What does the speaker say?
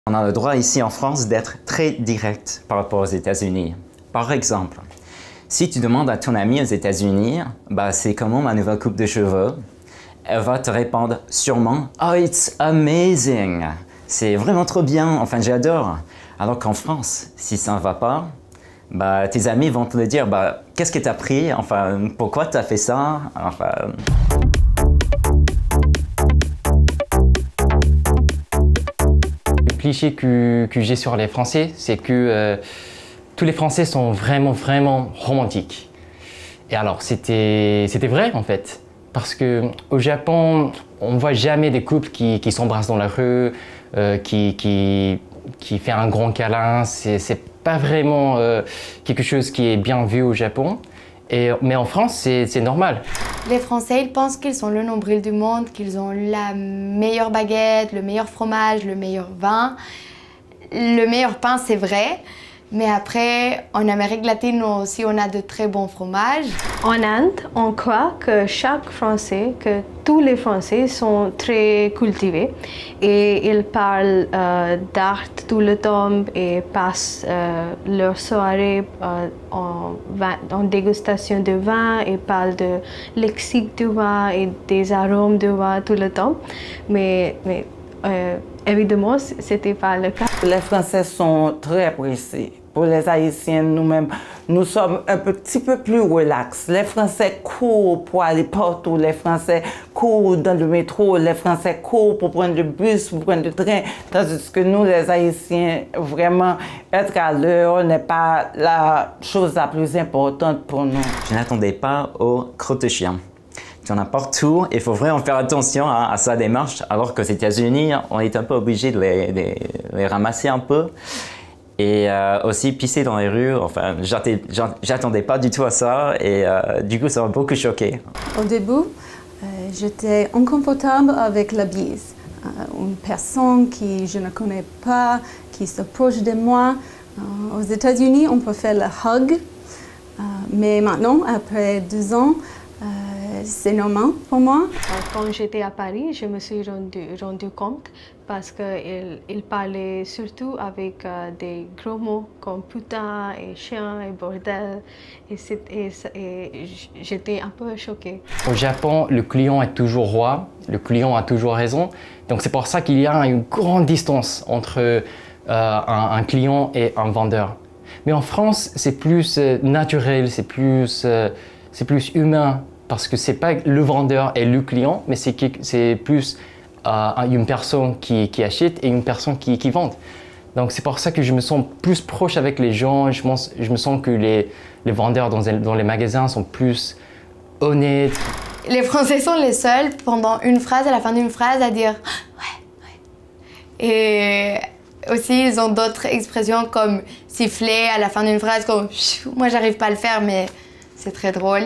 On a le droit ici en France d'être très direct par rapport aux États-Unis. Par exemple, si tu demandes à ton ami aux États-Unis, c'est comment ma nouvelle coupe de cheveux, elle va te répondre sûrement « Oh, it's amazing !» C'est vraiment trop bien, enfin j'adore. Alors qu'en France, si ça ne va pas, tes amis vont te le dire « Qu'est-ce que tu as pris? Enfin, pourquoi tu as fait ça? » Enfin... Le cliché que j'ai sur les Français, c'est que tous les Français sont vraiment romantiques. Et alors, c'était vrai en fait. Parce qu'au Japon, on ne voit jamais des couples qui s'embrassent dans la rue, qui fait un grand câlin. C'est pas vraiment quelque chose qui est bien vu au Japon. Mais en France, c'est normal. Les Français, ils pensent qu'ils sont le nombril du monde, qu'ils ont la meilleure baguette, le meilleur fromage, le meilleur vin. Le meilleur pain, c'est vrai. Mais après, en Amérique latine aussi, on a de très bons fromages. En Inde, on croit que chaque Français, que tous les Français sont très cultivés et ils parlent d'art tout le temps et passent leur soirée en dégustation de vin et parlent de lexique du vin et des arômes du vin tout le temps. Mais évidemment, ce n'était pas le cas. Les Français sont très pressés. Pour les Haïtiens, nous-mêmes, nous sommes un petit peu plus relax. Les Français courent pour aller partout. Les Français courent dans le métro. Les Français courent pour prendre le bus, pour prendre le train. Tandis que nous, les Haïtiens, vraiment, être à l'heure n'est pas la chose la plus importante pour nous. Je n'attendais pas aux crottes de chien. Tu en as partout et il faut vraiment faire attention à sa démarche, alors qu'aux États-Unis, on est un peu obligé de les ramasser un peu. Et aussi pisser dans les rues, enfin, j'attendais pas du tout à ça et du coup, ça m'a beaucoup choqué. Au début, j'étais inconfortable avec la bise. Une personne que je ne connais pas, qui s'approche de moi. Aux États-Unis, on peut faire le hug, mais maintenant, après 2 ans, c'est normal pour moi. Quand j'étais à Paris, je me suis rendu compte parce qu'il parlait surtout avec des gros mots comme putain et chien et bordel et j'étais un peu choquée. Au Japon, le client est toujours roi, le client a toujours raison. Donc c'est pour ça qu'il y a une grande distance entre un client et un vendeur. Mais en France, c'est plus naturel, c'est plus humain. Parce que ce n'est pas le vendeur et le client, mais c'est plus une personne qui achète et une personne qui vend. Donc c'est pour ça que je me sens plus proche avec les gens. Je me sens que les vendeurs dans les magasins sont plus honnêtes. Les Français sont les seuls, pendant une phrase, à la fin d'une phrase, à dire « ouais, ouais ». Et aussi, ils ont d'autres expressions comme siffler à la fin d'une phrase, comme « moi, j'arrive pas à le faire, mais c'est très drôle ».